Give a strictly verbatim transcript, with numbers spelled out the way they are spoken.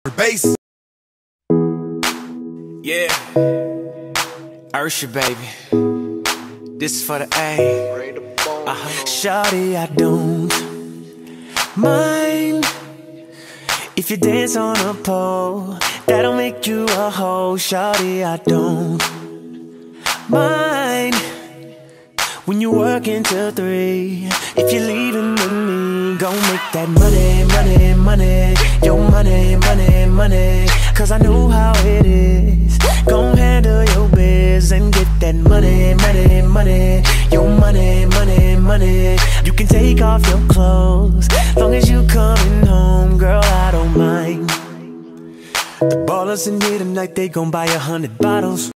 Bass. Yeah, Usher, baby. This is for the A. Uh-huh. Shawty, I don't mind if you dance on a pole. That'll make you a hoe. Shawty, I don't mind when you work until three. If you're leaving with me, gon' make that money, money, money. Your money, money, money. Cause I know how it is. Gon' handle your biz and get that money, money, money. Your money, money, money. You can take off your clothes, long as you coming home, girl, I don't mind. The ballers in here tonight, they gon' buy a hundred bottles.